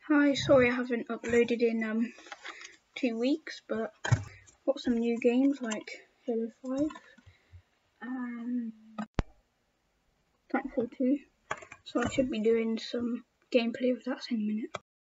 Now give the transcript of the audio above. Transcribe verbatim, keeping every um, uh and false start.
Hi, sorry I haven't uploaded in um two weeks, but got some new games like Halo five and Titanfall two, so I should be doing some gameplay of that in a minute.